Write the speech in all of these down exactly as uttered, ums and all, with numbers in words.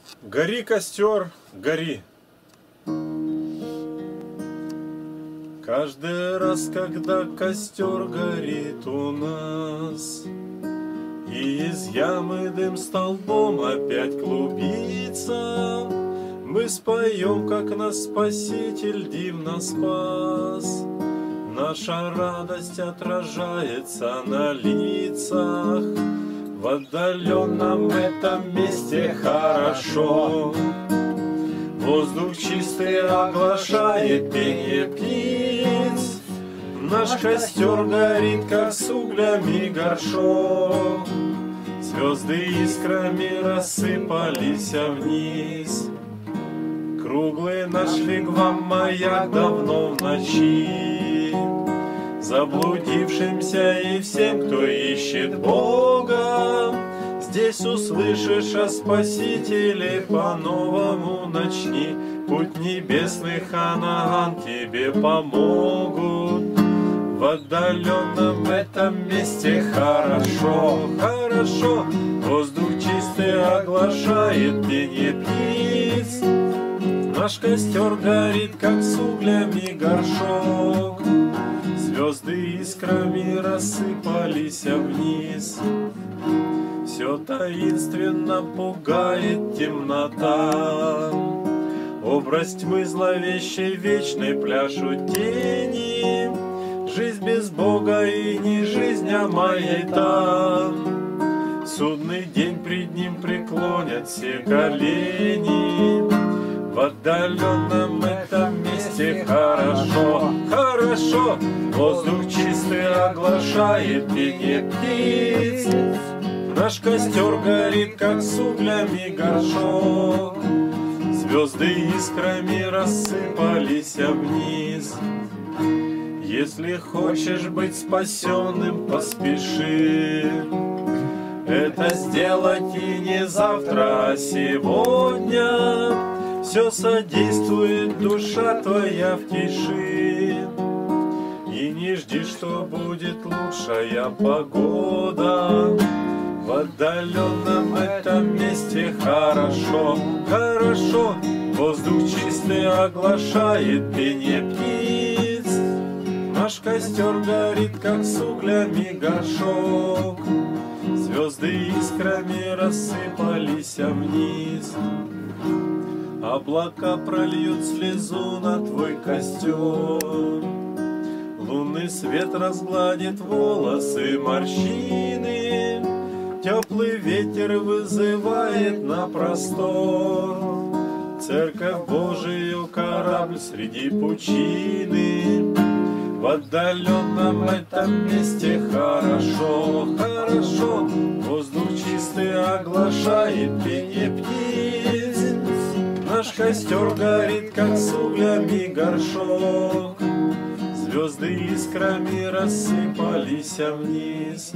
Гори, костер, гори. Каждый раз, когда костер горит у нас, и из ямы дым столбом опять клубится, мы споем, как нас Спаситель дивно спас. Наша радость отражается на лицах, в отдаленном этом месте хорошо. Воздух чистый оглашает пение птиц, наш костер горит, как с углями горшок. Звезды искрами рассыпались вниз. Круглый наш вигвам маяк давно в ночи. Заблудившимся и всем, кто ищет Бога, здесь услышишь о Спасителе по-новому начни. Путь небесный Ханаан тебе помогут. В отдаленном этом месте хорошо, хорошо. Воздух чистый оглашает пение птиц. Наш костер горит, как с углями горшок. Звезды искрами рассыпались вниз. Все таинственно пугает темнота. Образ тьмы зловещей вечной пляшут тени. Жизнь без Бога и не жизнь, а маята. Судный день пред ним преклонят все колени. В отдаленном этом месте хорошо, хорошо. Воздух чистый оглашает пение птиц. Наш костер горит, как с углями горшок. Звезды искрами рассыпались вниз. Если хочешь быть спасенным, поспеши это сделать и не завтра, а сегодня. Все содействует душа твоя в тиши. И не жди, что будет лучшая погода. В отдаленном этом месте хорошо, хорошо. Воздух чистый оглашает пение птиц. Наш костер горит, как с углями горшок. Звезды искрами рассыпались вниз. Облака прольют слезу на твой костер. Лунный свет разгладит волосы, морщины. Теплый ветер вызывает на простор. Церковь Божию корабль среди пучины. В отдаленном этом месте хорошо, хорошо. Воздух чистый оглашает пение птиц. Наш костер горит, как с углями горшок. Звезды искрами рассыпались вниз.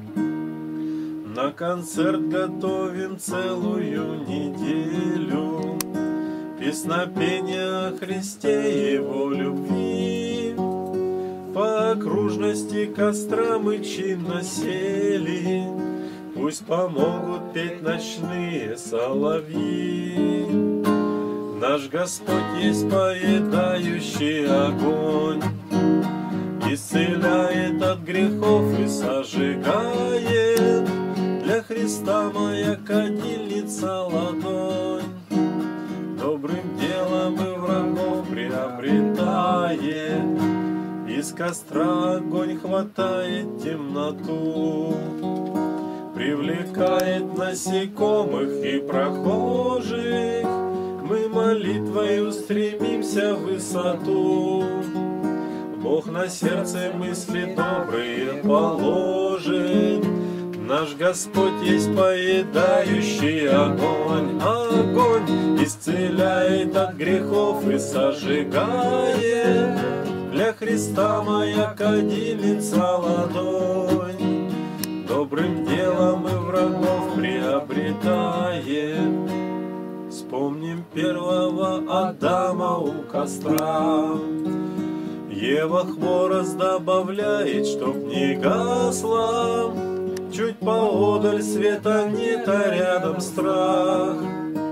На концерт готовим целую неделю. Песнопение о Христе и Его любви. По окружности костра мы чинно сели. Пусть помогут петь ночные соловьи. Наш Господь есть поедающий огонь, исцеляет от грехов и сожигает. Для Христа моя кадильница ладонь, добрым делом и врагов приобретает. Из костра огонь хватает темноту, привлекает насекомых и прохожих. Мы молитвой устремимся в высоту. Бог на сердце мысли добрые положит. Наш Господь есть поедающий огонь. Огонь исцеляет от грехов и сожигает. Для Христа моя кадильница ладонь, добрым делом и врагов приобретает. Вспомним первого Адама у костра. Ева хворост добавляет, чтоб не гасло. Чуть поодаль света нет, а рядом страх.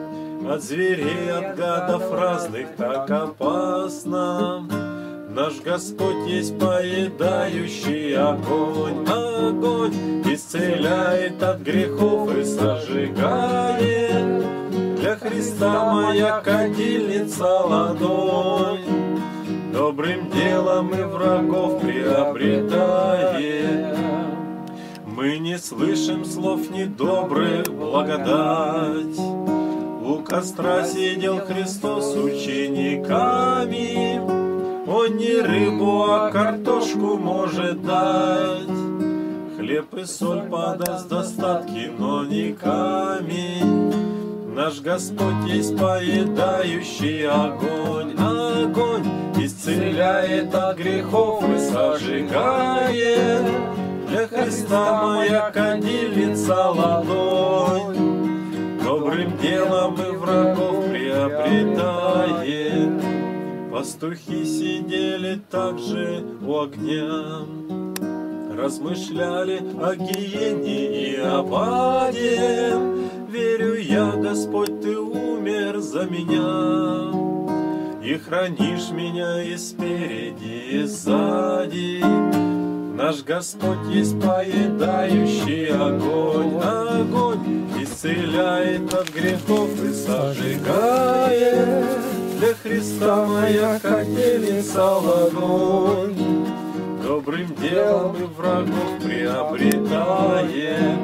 От зверей, от гадов разных так опасно. Наш Господь есть поедающий огонь. Огонь исцеляет от грехов и сожигает. Для Христа моя кадильница ладонь. Добрым делом и врагов приобретает. Мы не слышим слов недобрых, благодать. У костра сидел Христос с учениками. Он не рыбу, а картошку может дать. Хлеб и соль подаст достатки, но не камень. Наш Господь есть поедающий огонь. Огонь исцеляет от грехов и сожигает. Для Христа моя кадильница ладонь. Добрым делом и врагов приобретает. Пастухи сидели также у огня, размышляли о гиене и об аде. Верю я, Господь, Ты умер за меня, и хранишь меня и спереди, и сзади. Наш Господь есть поедающий огонь. Огонь исцеляет от грехов и сожигает. Для Христа моя кадильница ладонь. Добрым делом и врагов приобретает.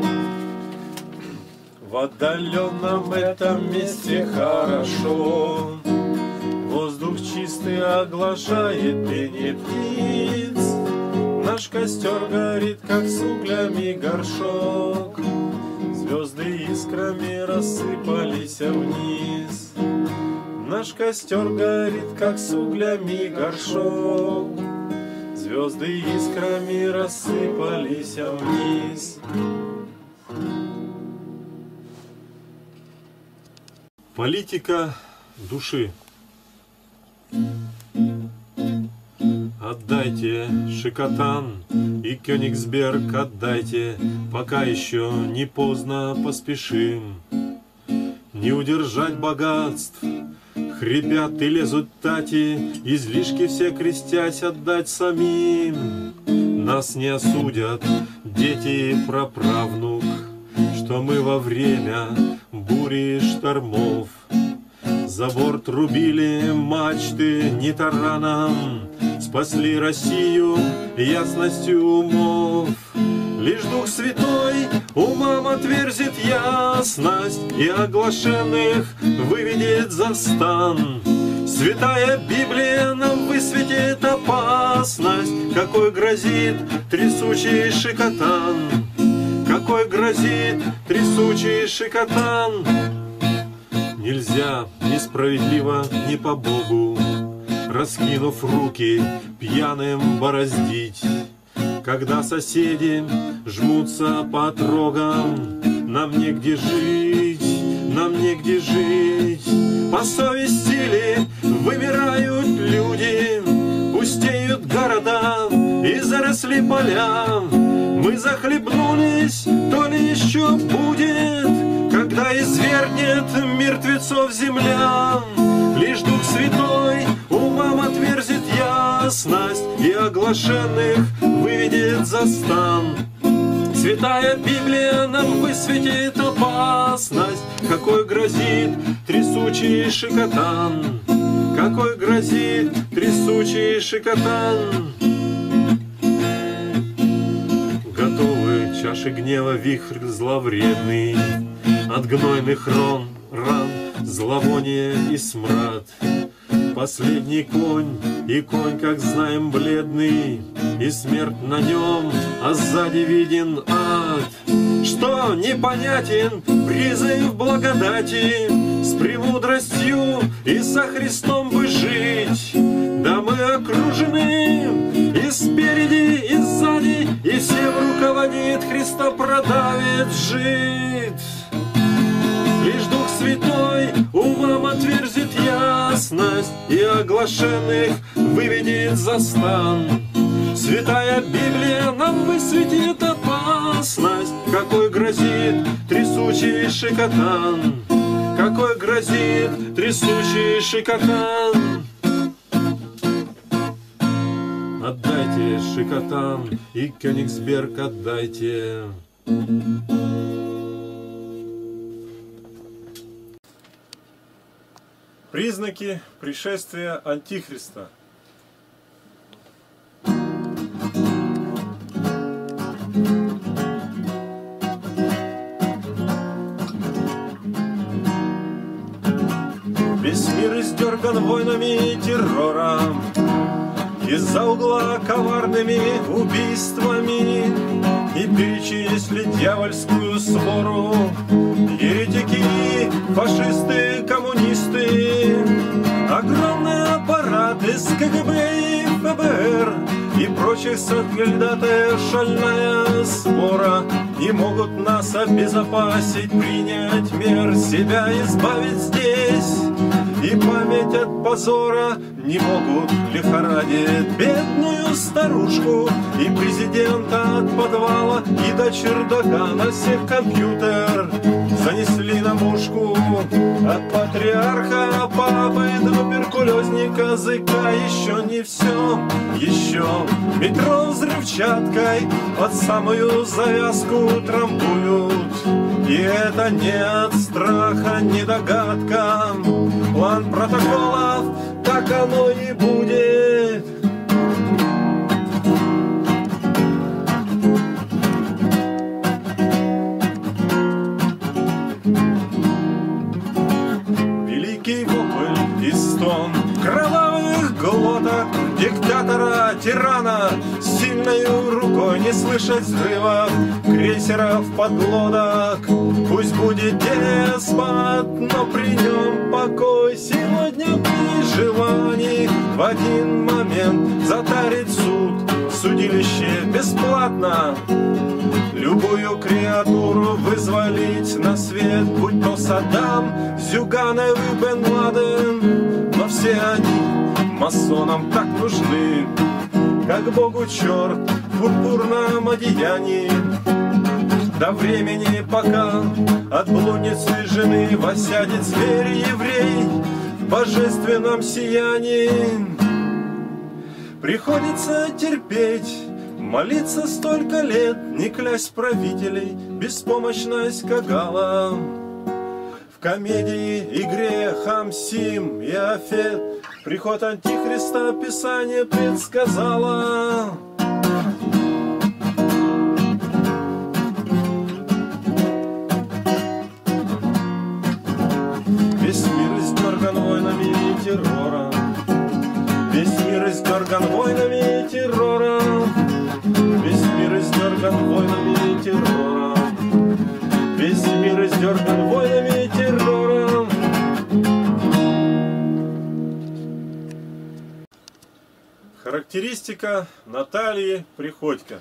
В отдаленном этом месте хорошо. Воздух чистый оглашает пение птиц. Наш костер горит, как с углями горшок. Звезды искрами рассыпались вниз. Наш костер горит, как с углями горшок. Звезды искрами рассыпались вниз. Политика души. Отдайте Шикотан и Кёнигсберг, отдайте, пока еще не поздно, поспешим. Не удержать богатств, хрипят и лезут тати, излишки все крестясь отдать самим. Нас не осудят дети и праправнук, что мы во время бури и штормов за борт рубили мачты не тараном, спасли Россию ясностью умов. Лишь Дух Святой умам отверзит ясность и оглашенных выведет за стан. Святая Библия нам высветит опасность, какой грозит трясучий Шикотан. Какой грозит трясучий Шикотан. Нельзя несправедливо ни по Богу, раскинув руки, пьяным бороздить. Когда соседи жмутся по отрогам, нам негде жить, нам негде жить. По совести ли вымирают люди, пустеют города и заросли поля. Мы захлебнулись, то ли еще будет, когда извергнет мертвецов земля. Лишь Дух Святой умам отверзит ясность и оглашенных выведет за стан. Святая Библия нам высветит опасность, какой грозит трясучий Шикотан. Какой грозит трясучий Шикотан. Готовы чаши гнева, вихрь зловредный, от гнойных ран, ран зловоние и смрад. Последний конь, и конь, как знаем, бледный, и смерть на нем, а сзади виден ад. Что непонятен призыв благодати, с премудростью и со Христом бы жить. Да мы окружены и спереди, и сзади, и всем руководит, Христа продавит жид. Лишь Дух Святой умам отверзит ясность и оглашенных выведет за стан. Святая Библия нам высветит опасность, какой грозит трясучий Шикотан. какой грозит трясущий шикотан. Отдайте шикотан и Кёнигсберг отдайте. Признаки пришествия Антихриста. Весь мир издерган войнами и террором, из-за угла коварными убийствами, и перечислить дьявольскую свору. Еретики, фашисты, коммунисты, огромный аппарат из КГБ и ФБР и прочих соглядатаев, шальная свора не могут нас обезопасить, принять мер, себя избавить здесь. И память от позора не могут лихорадить бедную старушку и президента от подвала и до чердака на всех компьютер занесли на мушку. От патриарха папы до туберкулезника языка еще не все, еще метро взрывчаткой под самую завязку трамбуют. И это не от страха, не догадка, план протоколов, так оно и будет. Великий вопль и стон кровавых глоток диктатора, тирана, сильной рукой не слышать взрывов крейсеров, подлодок. Пусть будет деспот, но при нем покой. Сегодня при желании в один момент затарить суд, судилище бесплатно. Любую креатуру вызволить на свет, будь то Саддам, Зюганов и Бен Ладен. Но все они масонам так нужны, как Богу черт в пурпурном одеянии. До времени, пока от блудницы жены восядет зверь-еврей в божественном сиянии. Приходится терпеть, молиться столько лет, не клясть правителей, беспомощность Кагала. В комедии, игре Хамсим и Афет приход Антихриста Писание предсказало. Весь мир издерган войнами и террором, весь мир издерган войнами и террором, весь мир издерган войнами и террором, весь мир издерган войнами и террором. Характеристика Натальи Приходько.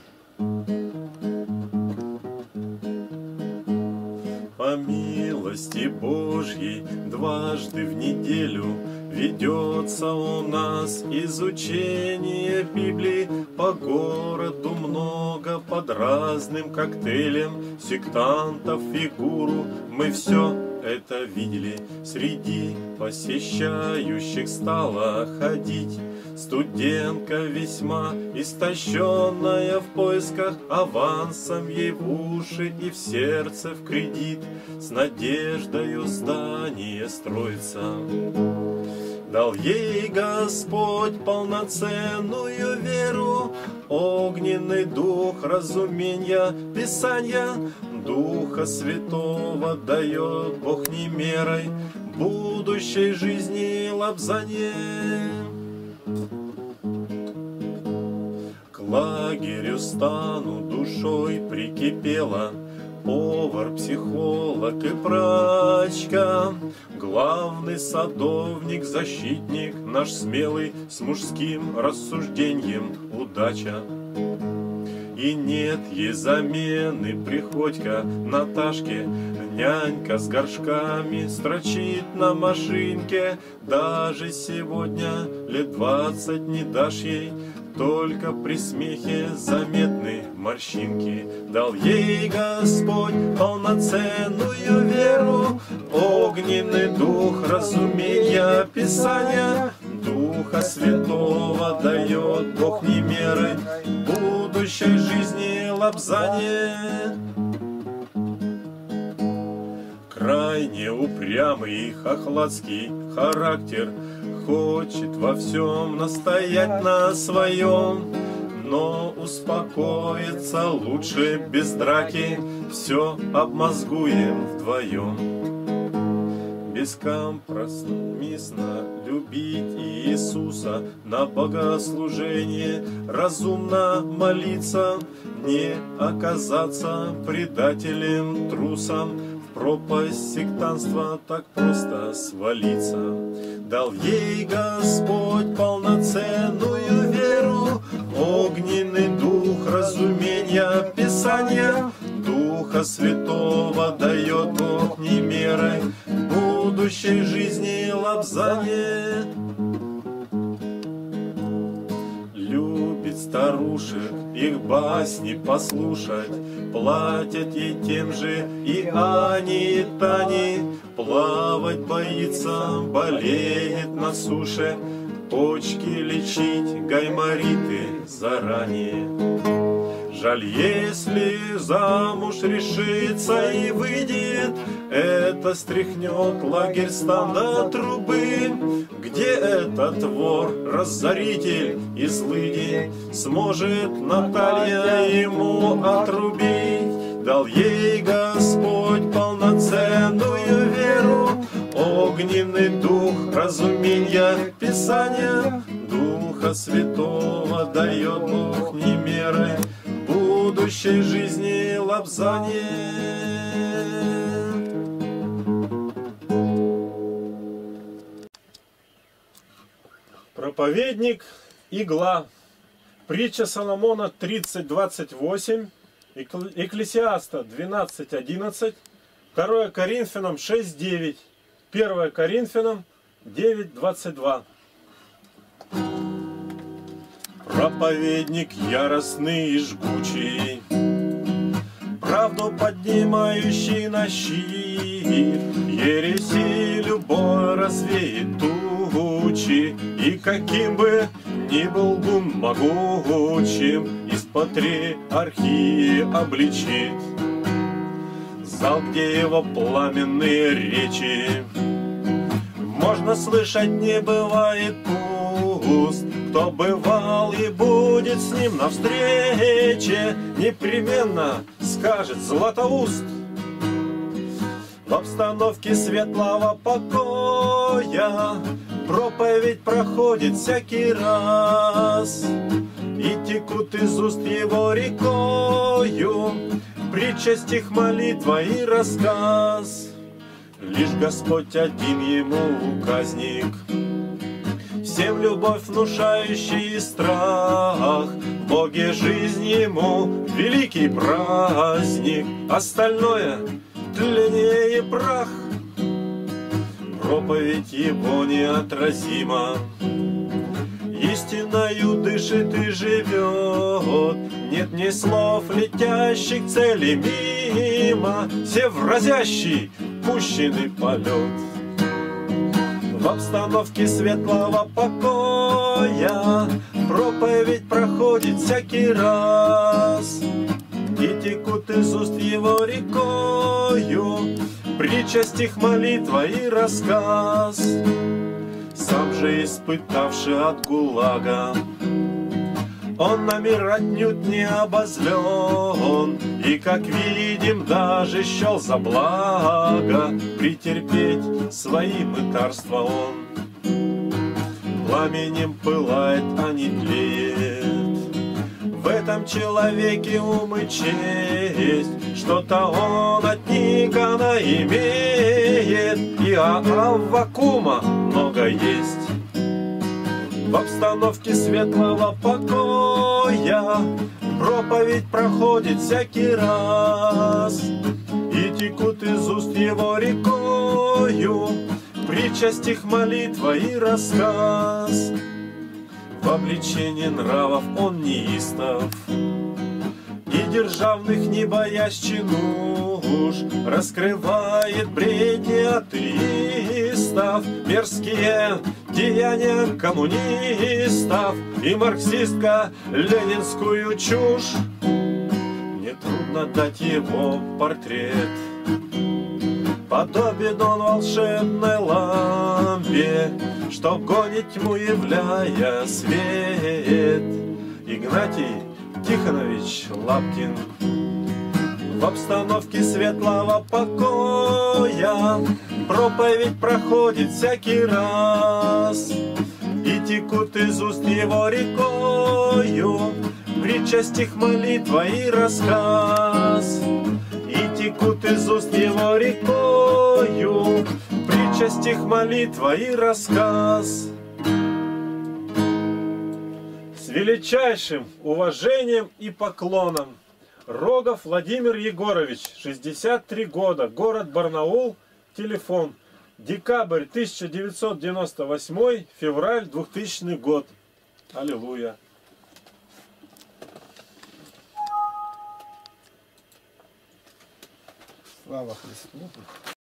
По милости Божьей дважды в неделю ведется у нас изучение Библии. По городу много под разным коктейлем сектантов фигуру. Мы все это видели, среди посещающих стала ходить студентка весьма истощенная в поисках, авансом ей в уши и в сердце в кредит с надеждою здание строится. Дал ей Господь полноценную веру, огненный дух разумения, Писания, Духа Святого дает Бог не мерой будущей жизни лапзанье. К лагерю стану душой прикипела, повар, психолог и прачка, главный садовник, защитник наш смелый, с мужским рассуждением удача. И нет ей замены Приходько Наташке, нянька с горшками строчит на машинке. Даже сегодня лет двадцать не дашь ей, только при смехе заметны морщинки. Дал ей Господь полноценную веру, огненный дух разумения Писания, Духа Святого дает Бог не меры, будущей жизни лобзание. Крайне упрямый и хохладский характер хочет во всем настоять на своем, но успокоиться лучше без драки, все обмозгуем вдвоем. Бескомпромиссно любить Иисуса, на богослужение разумно молиться, не оказаться предателем, трусом, в пропасть сектанства так просто свалиться. Дал ей Господь полноценную веру, огненный дух разумения Писания, Духа Святого дает Бог не мерой, будущей жизни лобзание. Любит старушек, их басни послушать, платят ей тем же и Ани, и Тани. Плавать боится, болеет на суше, почки лечить, гаймориты заранее. Жаль, если замуж решится и выйдет, это стряхнет лагерь станда трубы, где этот вор, разоритель и злыдень сможет Наталья ему отрубить. Дал ей Господь полноценную веру, огненный дух разумения Писания, Духа Святого дает Бог не меры, будущей жизни лобзание. Проповедник Игла. Притча Соломона тридцать двадцать восемь, Экклесиаста двенадцать одиннадцать, второе Коринфянам шесть девять, первое Коринфянам девять двадцать два. Проповедник яростный и жгучий, правду поднимающий на щит, ереси любой развеет тучи, и каким бы ни был гум могучим, из патриархии обличит. Зал, где его пламенные речи можно слышать, не бывает пуст. Кто бывал и будет с ним навстрече, непременно скажет Златоуст. В обстановке светлого покоя проповедь проходит всякий раз, и текут из уст его рекою притча, стих, молитва и рассказ. Лишь Господь один ему указник, всем любовь внушающий страх. В Боге жизнь ему великий праздник, остальное тление и прах. Проповедь его неотразима, истинною дышит и живет. Нет ни слов, летящих цели мимо, все в разящий пущенный полет. В обстановке светлого покоя проповедь проходит всякий раз, и текут из уст его рекою притча, стих, молитва и рассказ. Сам же испытавший от ГУЛАГа, он на мир отнюдь не обозлен, и, как видим, даже счел за благо претерпеть свои мытарства он. Пламенем пылает, а не тлеет в этом человеке ум и честь. Что-то он от Никона имеет, и Аввакума много есть. В обстановке светлого покоя проповедь проходит всякий раз, и текут из уст его рекою притча, стих, молитва и рассказ. в обличении нравов он неистов, и державных не боясь чинуш, раскрывает бредни атеистов, мерзкие деяния коммунистов и марксистско-ленинскую чушь. Нетрудно дать его портрет, подобен он волшебной лампе, что гонит тьму, являя свет. Игнатий Тихонович Лапкин в обстановке светлого покоя проповедь проходит всякий раз, и текут из уст его рекою притча, стих, молитва и рассказ. И текут из уст его рекою притча, стих, молитва и рассказ. С величайшим уважением и поклоном Рогов Владимир Егорович, шестьдесят три года, город Барнаул, телефон декабрь тысяча девятьсот девяносто восьмой, февраль двухтысячный год. Аллилуйя. Слава Христу.